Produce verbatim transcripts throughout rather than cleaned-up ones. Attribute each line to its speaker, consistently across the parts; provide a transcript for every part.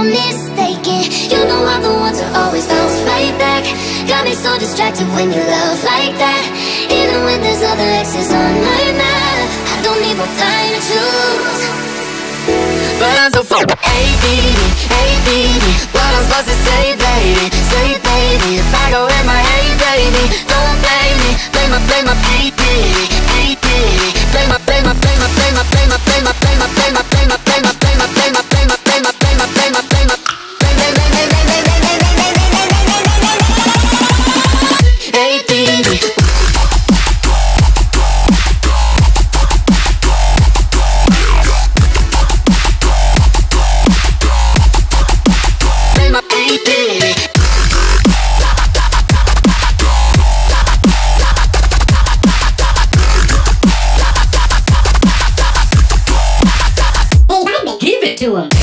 Speaker 1: you're mistaken. You know I'm the one to always bounce right back. Got me so distracted when you love like that. Even when there's other exes on my map, I don't need more time to choose, but I'm so full. Hey baby, hey baby, what I'm supposed to say, baby? Say baby, if I go in my hey baby, don't blame me. Blame my, blame my, hey baby, hey baby. Blame my, blame my, blame my, blame my, blame my, blame my, blame my, blame my, blame my, blame my, blame my, blame my, blame my, blame my, blame my, blame my, blame my. Hey baby. To him.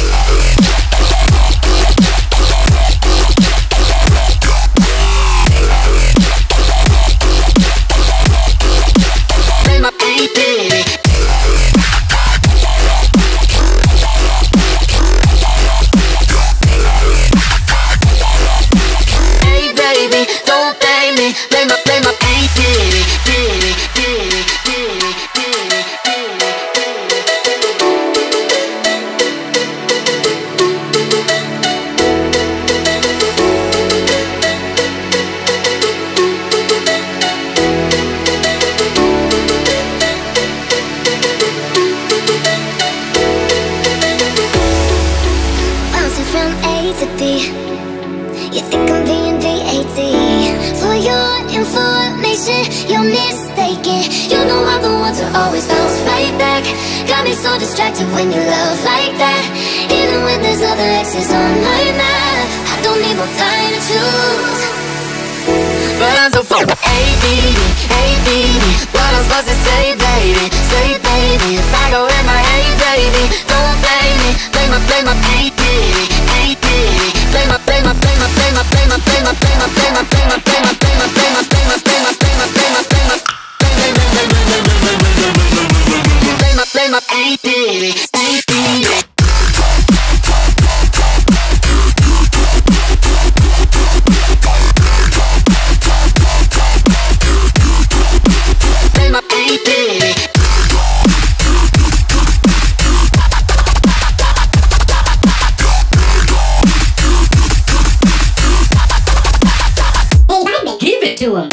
Speaker 1: You think I'm being D A T. For your information, you're mistaken. You know I'm the one to always bounce right back. Got me so distracted when you love like that. Even when there's other exes on my map, I don't need more time to choose, but I'm so full. Hey baby, hey baby, what I'm supposed to say, baby? Say baby, if I go in my hey baby, don't blame me. Blame my, blame my, hey baby, hey baby. Blame my, blame my, blame my, blame my, blame my, blame my, blame my, blame my, blame my, blame my, blame my, blame my, blame my, blame my, blame my, blame my, blame my, blame my, blame my, hey baby, hey baby. To him.